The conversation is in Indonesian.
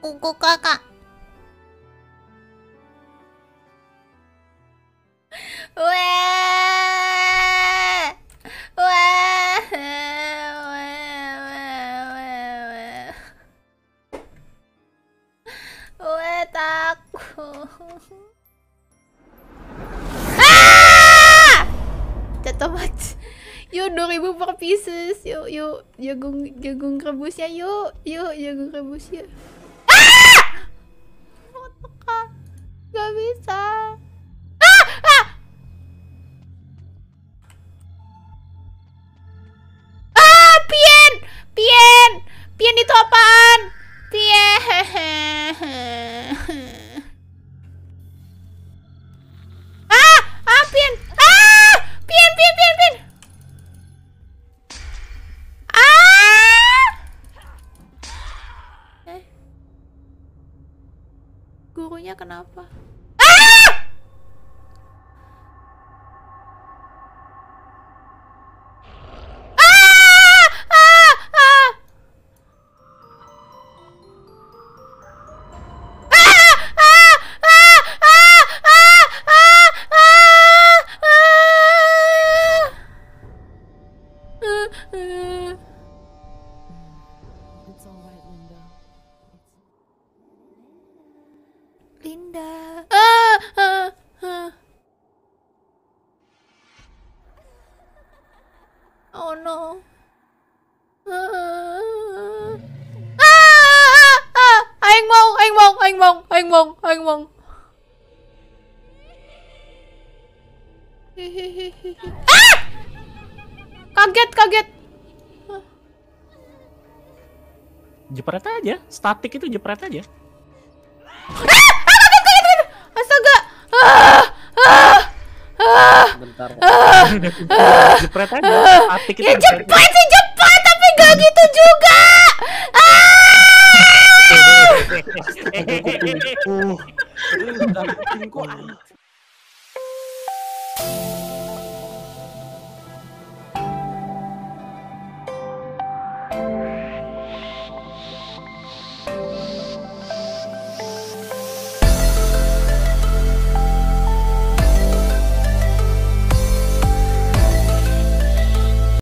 Kuku kakak. Weh. Weh. Weh, takut. Jatuh mati. Yuk 2000 per pieces. Yuk jagung rebusnya yuk. Yuk jagung rebusnya. Gak bisa. Pien itu apaan? Pien. Pien. Pien. Gurunya kenapa? It's alright, Linda. Linda. Oh no. Anh mong. Kaget. Jepret aja, statik itu jepret aja. Astaga. Bentar. Jepret aja, statik itu. Ya jepret sih